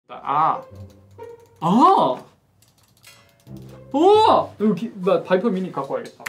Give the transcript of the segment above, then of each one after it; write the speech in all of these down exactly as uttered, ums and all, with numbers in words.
아! 아! 오! 여기 나 바이퍼 미니 갖고 와야겠다.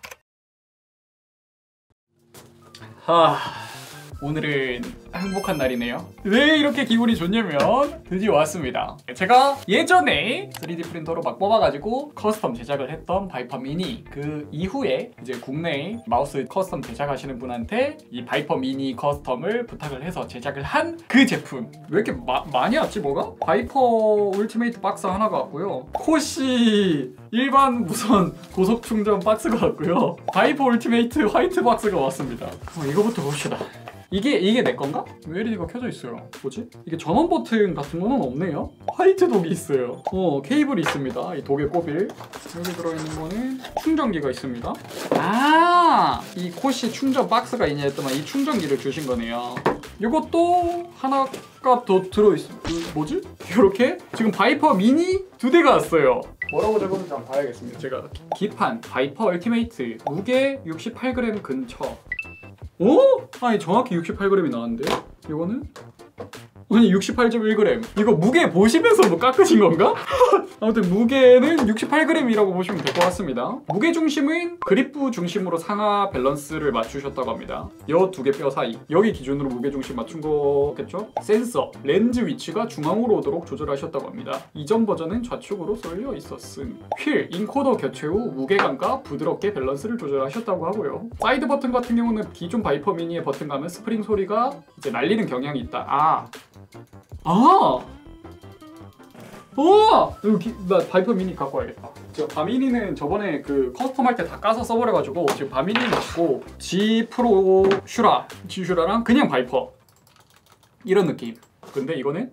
하... 오늘은 행복한 날이네요. 왜 이렇게 기분이 좋냐면 드디어 왔습니다. 제가 예전에 쓰리디 프린터로 막 뽑아가지고 커스텀 제작을 했던 바이퍼 미니, 그 이후에 이제 국내에 마우스 커스텀 제작하시는 분한테 이 바이퍼 미니 커스텀을 부탁을 해서 제작을 한 그 제품. 왜 이렇게 마, 많이 왔지 뭐가? 바이퍼 울티메이트 박스 하나가 왔고요, 코시 일반 무선 고속 충전 박스가 왔고요, 바이퍼 울티메이트 화이트 박스가 왔습니다. 어, 이거부터 봅시다. 이게 이게 내 건가? 왜 엘이디가 켜져 있어요? 뭐지? 이게 전원 버튼 같은 거는 없네요. 화이트 독이 있어요. 어, 케이블이 있습니다. 이 독에 꼽일. 여기 들어있는 거는 충전기가 있습니다. 아, 이 코시 충전 박스가 있냐 했더만 이 충전기를 주신 거네요. 이것도 하나가 더 들어있어. 그 뭐지? 이렇게 지금 바이퍼 미니 두 대가 왔어요. 뭐라고 적었는지 한번 봐야겠습니다. 제가 기판 바이퍼 얼티메이트 무게 육십팔 그램 근처. 오? 아니 정확히 육십팔 그램이 나왔는데? 이거는? 아니 육십팔 점 일 그램. 이거 무게 보시면서 뭐 깎으신 건가? 아무튼 무게는 육십팔 그램이라고 보시면 될 것 같습니다. 무게 중심은 그립부 중심으로 상하 밸런스를 맞추셨다고 합니다. 여 두 개 뼈 사이, 여기 기준으로 무게 중심 맞춘 거겠죠? 센서, 렌즈 위치가 중앙으로 오도록 조절하셨다고 합니다. 이전 버전은 좌측으로 쏠려 있었음. 휠, 인코더 교체 후 무게감과 부드럽게 밸런스를 조절하셨다고 하고요. 사이드 버튼 같은 경우는 기존 바이퍼 미니의 버튼감은 스프링 소리가 이제 날리는 경향이 있다. 아! 아! 오! 여기 나 바이퍼 미니 갖고 와야겠다. 저 바미니는 저번에 그 커스텀 할 때 다 까서 써버려가지고 지금 바미니는 없고 G 프로 슈라, G 슈라랑 그냥 바이퍼 이런 느낌. 근데 이거는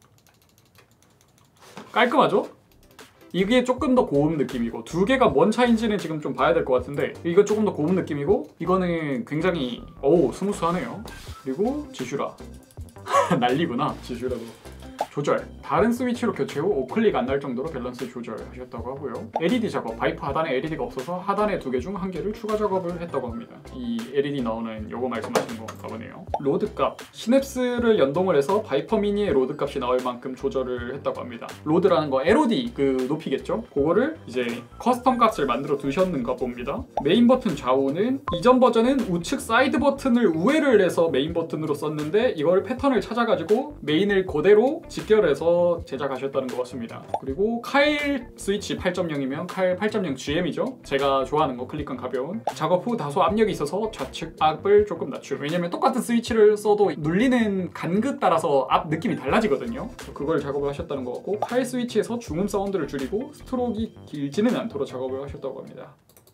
깔끔하죠? 이게 조금 더 고음 느낌이고, 두 개가 뭔 차이인지는 지금 좀 봐야 될 것 같은데 이거 조금 더 고음 느낌이고 이거는 굉장히 오 스무스하네요. 그리고 G 슈라 난리구나. G 슈라도 조절, 다른 스위치로 교체 후 오클릭 안 날 정도로 밸런스 조절하셨다고 하고요. 엘이디 작업, 바이퍼 하단에 엘이디가 없어서 하단에 두 개 중 한 개를 추가 작업을 했다고 합니다. 이 엘이디 나오는 요거 말씀하시는 건가 보네요. 로드 값, 시냅스를 연동을 해서 바이퍼 미니의 로드 값이 나올 만큼 조절을 했다고 합니다. 로드라는 거 엘오디 그 높이겠죠? 그거를 이제 커스텀 값을 만들어 두셨는가 봅니다. 메인 버튼 좌우는 이전 버전은 우측 사이드 버튼을 우회를 해서 메인 버튼으로 썼는데 이걸 패턴을 찾아가지고 메인을 그대로 직결해서 제작하셨다는 것 같습니다. 그리고 카일 스위치 팔 점 영이면 카일 팔 점 영 지엠이죠. 제가 좋아하는 거, 클릭감 가벼운. 작업 후 다소 압력이 있어서 좌측 압을 조금 낮춤. 왜냐면 똑같은 스위치를 써도 눌리는 간극 따라서 압 느낌이 달라지거든요. 그걸 작업을 하셨다는 것 같고, 카일 스위치에서 중음 사운드를 줄이고 스트로크가 길지는 않도록 작업을 하셨다고 합니다.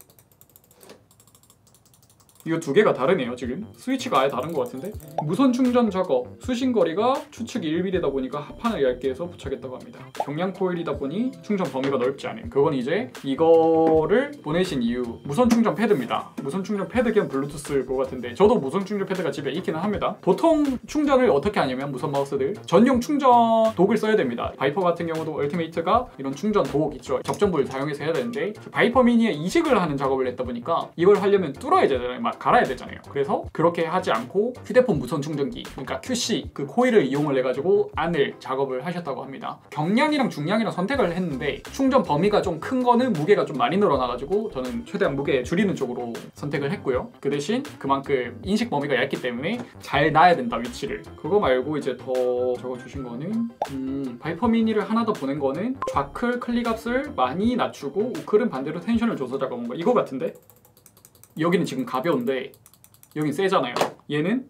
이거 두 개가 다르네요. 지금 스위치가 아예 다른 것 같은데. 무선 충전 작업, 수신거리가 추측이 일 밀리미터다 보니까 합판을 얇게 해서 부착했다고 합니다. 경량 코일이다 보니 충전 범위가 넓지 않은. 그건 이제 이거를 보내신 이유, 무선 충전 패드입니다. 무선 충전 패드 겸 블루투스일 것 같은데 저도 무선 충전 패드가 집에 있기는 합니다. 보통 충전을 어떻게 하냐면 무선 마우스들 전용 충전 독을 써야 됩니다. 바이퍼 같은 경우도 얼티메이트가 이런 충전 독 있죠. 접전부를 사용해서 해야 되는데 바이퍼 미니에 이식을 하는 작업을 했다 보니까 이걸 하려면 뚫어야 되잖아요. 막 갈아야 되잖아요. 그래서 그렇게 하지 않고 휴대폰 무선 충전기, 그러니까 큐씨 그 코일을 이용을 해가지고 안을 작업을 하셨다고 합니다. 경량이랑 중량이랑 선택을 했는데 충전 범위가 좀 큰 거는 무게가 좀 많이 늘어나가지고 저는 최대한 무게 줄이는 쪽으로 선택을 했고요. 그 대신 그만큼 인식 범위가 얇기 때문에 잘 놔야 된다, 위치를. 그거 말고 이제 더 적어주신 거는 음, 바이퍼 미니를 하나 더 보낸 거는 좌클 클릭압을 많이 낮추고 우클은 반대로 텐션을 줘서 작업한 거, 이거 같은데? 여기는 지금 가벼운데 여긴 세잖아요. 얘는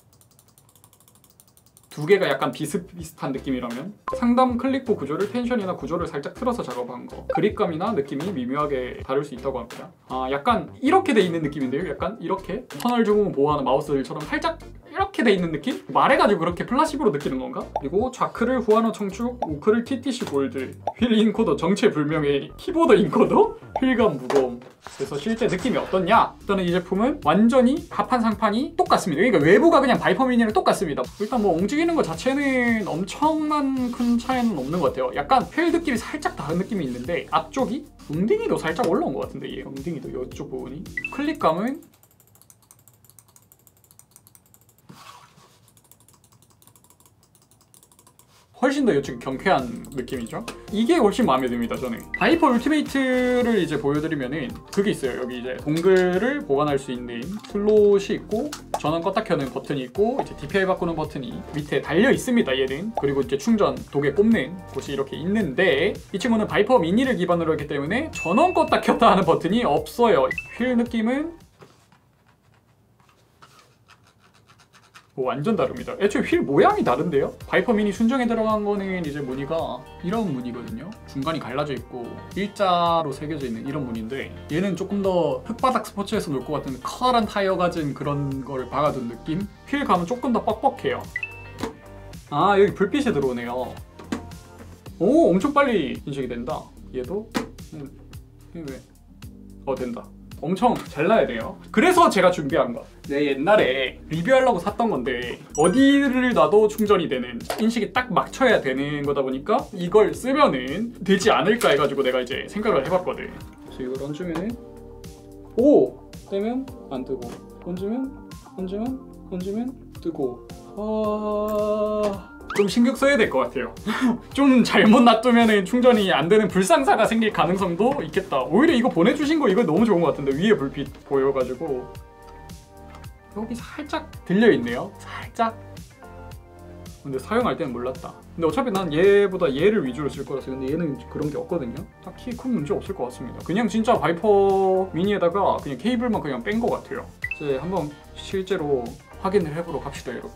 두 개가 약간 비슷비슷한 느낌이라면 상단 클릭보 구조를 텐션이나 구조를 살짝 틀어서 작업한 거, 그립감이나 느낌이 미묘하게 다를 수 있다고 합니다. 아, 약간 이렇게 돼 있는 느낌인데요. 약간 이렇게 터널 증후 보호하는 마우스들처럼 살짝 이렇게 돼 있는 느낌? 말해가지고 그렇게 플라시브로 느끼는 건가? 그리고 좌클을 후아노 청축, 우클을 티티씨 골드, 휠 인코더 정체불명의 키보드 인코더, 휠감 무거움. 그래서 실제 느낌이 어떻냐? 일단은 이 제품은 완전히 합판 상판이 똑같습니다. 그러니까 외부가 그냥 바이퍼 미니랑 똑같습니다. 일단 뭐 움직이는 것 자체는 엄청난 큰 차이는 없는 것 같아요. 약간 휠 느낌이 살짝 다른 느낌이 있는데 앞쪽이 웅딩이도 살짝 올라온 것 같은데, 얘 웅딩이도 이쪽 부분이. 클릭감은 훨씬 더 이쪽 경쾌한 느낌이죠. 이게 훨씬 마음에 듭니다 저는. 바이퍼 울티메이트를 이제 보여드리면은 그게 있어요. 여기 이제 동글을 보관할 수 있는 슬롯이 있고 전원 껐다 켜는 버튼이 있고 이제 디피아이 바꾸는 버튼이 밑에 달려 있습니다 얘는. 그리고 이제 충전 도개 꼽는 곳이 이렇게 있는데 이 친구는 바이퍼 미니를 기반으로 했기 때문에 전원 껐다 켰다 하는 버튼이 없어요. 휠 느낌은 뭐 완전 다릅니다. 애초에 휠 모양이 다른데요? 바이퍼 미니 순정에 들어간 거는 이제 무늬가 이런 무늬거든요. 중간이 갈라져 있고 일자로 새겨져 있는 이런 무늬인데 얘는 조금 더 흙바닥 스포츠에서 놀 것 같은 커다란 타이어 가진 그런 거를 박아둔 느낌? 휠 감은 조금 더 뻑뻑해요. 아 여기 불빛이 들어오네요. 오 엄청 빨리 인식이 된다. 얘도? 음, 왜? 어 된다. 엄청 잘 나야 돼요. 그래서 제가 준비한 거. 내 옛날에 리뷰하려고 샀던 건데 어디를 놔도 충전이 되는 인식이 딱 맞춰야 되는 거다 보니까 이걸 쓰면은 되지 않을까 해가지고 내가 이제 생각을 해봤거든. 그래서 이걸 얹으면은 오! 떼면 안 뜨고 얹으면 얹으면 얹으면 뜨고 아... 좀 신경 써야 될 것 같아요. 좀 잘못 놔두면 충전이 안 되는 불상사가 생길 가능성도 있겠다. 오히려 이거 보내주신 거 이거 너무 좋은 것 같은데 위에 불빛 보여가지고 여기 살짝 들려있네요. 살짝. 근데 사용할 때는 몰랐다. 근데 어차피 난 얘보다 얘를 위주로 쓸 거라서. 근데 얘는 그런 게 없거든요. 딱히 큰 문제 없을 것 같습니다. 그냥 진짜 바이퍼 미니에다가 그냥 케이블만 그냥 뺀 것 같아요. 이제 한번 실제로 확인을 해보러 갑시다 여러분.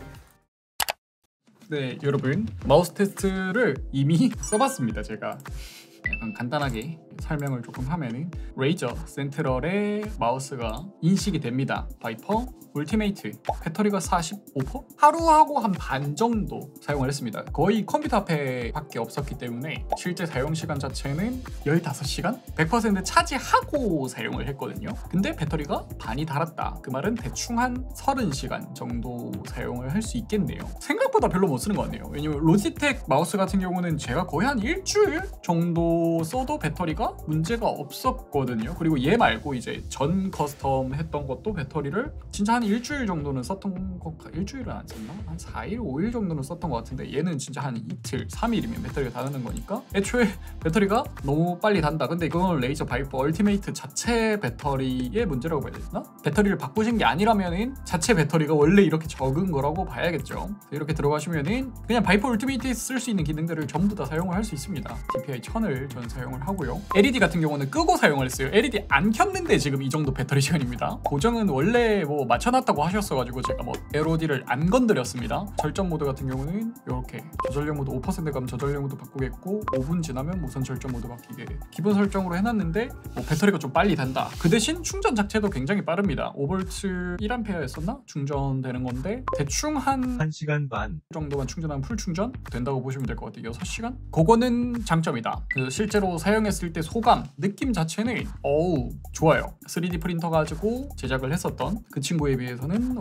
네 여러분 마우스 테스트를 이미 써봤습니다. 제가 약간 간단하게 설명을 조금 하면은 레이저 센트럴의 마우스가 인식이 됩니다. 바이퍼 울티메이트 배터리가 사십오 퍼센트? 하루하고 한 반 정도 사용을 했습니다. 거의 컴퓨터 앞에 밖에 없었기 때문에 실제 사용 시간 자체는 열다섯 시간? 백 퍼센트 차지하고 사용을 했거든요. 근데 배터리가 반이 닳았다. 그 말은 대충 한 서른 시간 정도 사용을 할 수 있겠네요. 생각보다 별로 못 쓰는 것 같네요. 왜냐면 로지텍 마우스 같은 경우는 제가 거의 한 일주일 정도 써도 배터리가 문제가 없었거든요. 그리고 얘 말고 이제 전 커스텀 했던 것도 배터리를 진짜 한 일주일 정도는 썼던 거. 일주일은 안 썼나? 한 사 일, 오 일 정도는 썼던 것 같은데 얘는 진짜 한 이틀, 삼 일이면 배터리가 닳는 거니까 애초에 배터리가 너무 빨리 단다. 근데 이건 레이저 바이퍼 얼티메이트 자체 배터리의 문제라고 봐야 되나? 배터리를 바꾸신 게 아니라면은 자체 배터리가 원래 이렇게 적은 거라고 봐야겠죠. 이렇게 들어가시면은 그냥 바이퍼 울티메이트에 쓸 수 있는 기능들을 전부 다 사용을 할 수 있습니다. 디피아이 천을 전 사용을 하고요. 엘이디 같은 경우는 끄고 사용을 했어요. 엘이디 안 켰는데 지금 이 정도 배터리 시간입니다. 고정은 원래 뭐 맞춰놨다고 하셨어가지고 제가 뭐 엘오디를 안 건드렸습니다. 절전 모드 같은 경우는 이렇게 저전력 모드 오 퍼센트 가면 저전력 모드 바꾸겠고 오 분 지나면 무선 절전 모드 바뀌게 기본 설정으로 해놨는데 뭐 배터리가 좀 빨리 단다. 그 대신 충전 자체도 굉장히 빠릅니다. 오 볼트 일 암페어였었나? 충전되는 건데 대충 한 한 시간 반 정도만 충전하면 풀 충전 된다고 보시면 될 것 같아요. 여섯 시간? 그거는 장점이다. 그 실제로 사용했을 때 소감, 느낌 자체는 어우 좋아요. 쓰리디 프린터 가지고 제작을 했었던 그 친구에 비해서는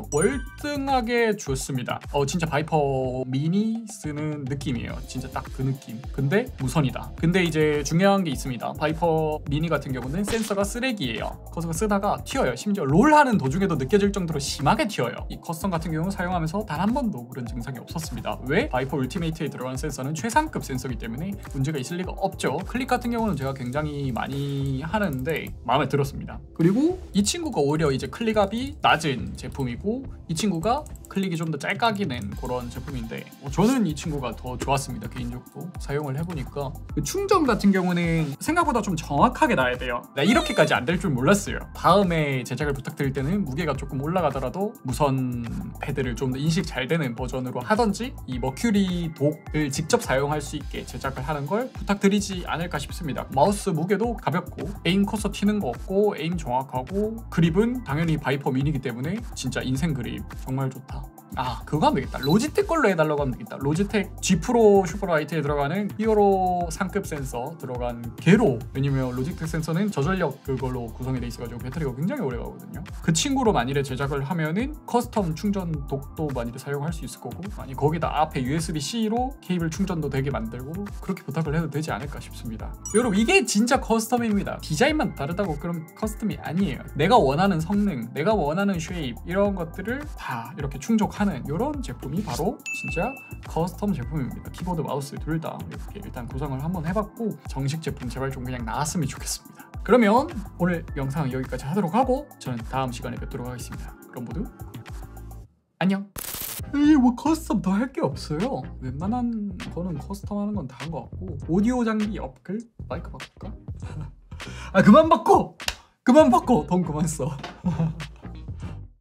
월등하게 좋습니다. 어 진짜 바이퍼 미니 쓰는 느낌이에요. 진짜 딱 그 느낌. 근데 무선이다. 근데 이제 중요한 게 있습니다. 바이퍼 미니 같은 경우는 센서가 쓰레기예요. 커서가 쓰다가 튀어요. 심지어 롤하는 도중에도 느껴질 정도로 심하게 튀어요. 이 커스텀 같은 경우 사용하면서 단 한 번도 그런 증상이 없었습니다. 왜? 바이퍼 울티메이트에 들어간 센서는 최상급 센서이기 때문에 문제가 있을 리가 없죠. 클릭 같은 경우는 제가 굉장히 많이 하는데 마음에 들었습니다. 그리고 이 친구가 오히려 이제 클릭압이 낮은 제품이고 이 친구가 클릭이 좀 더 짤깍이는 그런 제품인데 어, 저는 이 친구가 더 좋았습니다. 개인적으로 사용을 해보니까 그 충전 같은 경우는 생각보다 좀 정확하게 나야 돼요. 나 이렇게까지 안 될 줄 몰랐어요. 다음에 제작을 부탁드릴 때는 무게가 조금 올라가더라도 무선 패드를 좀 더 인식 잘 되는 버전으로 하던지 이 머큐리 독을 직접 사용할 수 있게 제작을 하는 걸 부탁드리지 않을까 싶습니다. 마우스 무게도 가볍고 에임 커서 튀는 거 없고 에임 정확하고 그립은 당연히 바이퍼 미니이기 때문에 진짜 인생 그립 정말 좋다. 아 그거 하면 되겠다. 로지텍 걸로 해달라고 하면 되겠다. 로지텍 G 프로 슈퍼라이트에 들어가는 히어로 상급 센서 들어간 개로. 왜냐면 로지텍 센서는 저전력 그걸로 구성이 돼 있어가지고 배터리가 굉장히 오래 가거든요. 그 친구로 만일에 제작을 하면은 커스텀 충전 독도 만일에 사용할 수 있을 거고 아니 거기다 앞에 유에스비 씨로 케이블 충전도 되게 만들고 그렇게 부탁을 해도 되지 않을까 싶습니다. 여러분 이게 진짜 커스텀입니다. 디자인만 다르다고 그런 커스텀이 아니에요. 내가 원하는 성능, 내가 원하는 쉐입 이런 것들을 다 이렇게 충족하는 하는 이런 제품이 바로 진짜 커스텀 제품입니다. 키보드 마우스 둘 다 이렇게 일단 구성을 한번 해봤고 정식 제품 제발 좀 그냥 나왔으면 좋겠습니다. 그러면 오늘 영상은 여기까지 하도록 하고 저는 다음 시간에 뵙도록 하겠습니다. 그럼 모두 안녕. 에이 뭐 커스텀 더 할 게 없어요. 웬만한 거는 커스텀 하는 건 다 한 것 같고 오디오 장비 업글 마이크 바꿀까? 아 그만 바꿔! 그만 바꿔! 돈 그만 써.